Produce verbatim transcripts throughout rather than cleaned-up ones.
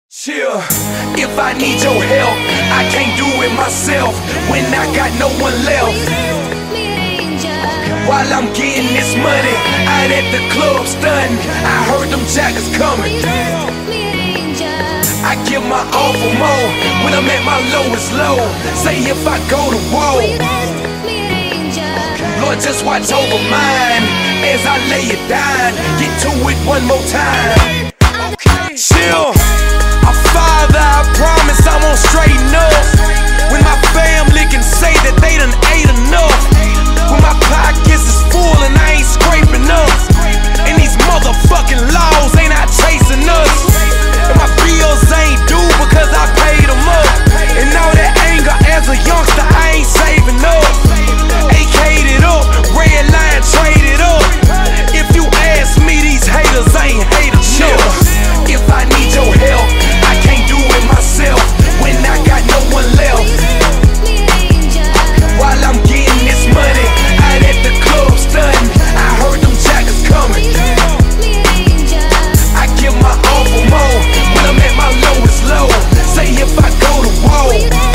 Chill, if I need your help, I can't do it myself when I got no one left. While I'm getting this money out at the club stunting, I heard them jackers coming. I give my all for more when I'm at my lowest low. Say if I go to war, Lord, just watch over mine as I lay it down. Get to it one more time. Chill. A father, I promise I won't straighten up when my family can say that they done ate enough. When my pockets is full and I ain't scraping up, and these motherfucking laws ain't out chasing us, and my bills ain't due because I paid them up, and all that anger as a youngster I ain't saving up. A K'd it up, red line traded up. If you ask me, these haters ain't haters. Chill. If I need your help, I can't do it myself when I got no one left. While I'm getting this money out at the club stunting, I heard them jackers coming. I give my all for more when I'm at my lowest low. Say if I go to war,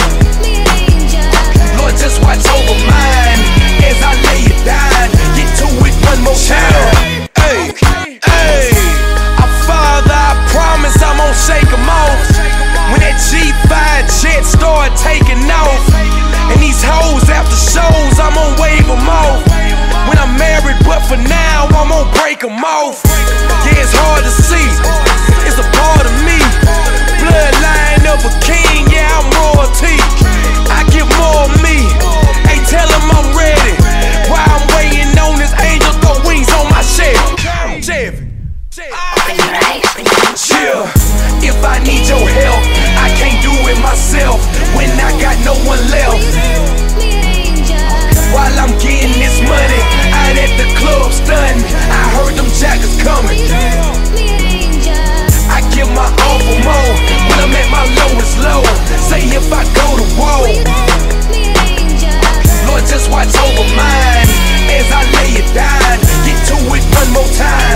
Lord, just watch over mine as I lay it down. Get to it one more time. Hey, hey, a father, I promise I'm gonna shake them off when that G five jet start taking off, and these hoes after shows I'm gonna wave them off. When I'm married, but for now I'm gonna break them off. Yeah, it's hard to see, it's a part of me. Bloodline of a king, yeah, I'm royalty. I give more of me. Hey, tell him I'm ready. While I'm waiting on this angel, throw wings on my Chevy. Chevy. Chill, if I need your help, I can't do it myself when I got no one left. While I'm getting this money out at the club stunting, I heard them jackers coming. I give my all for more when I'm at my lowest low. Say if I go to war, Lord, just watch over mine as I lay it down. Get to it one more time.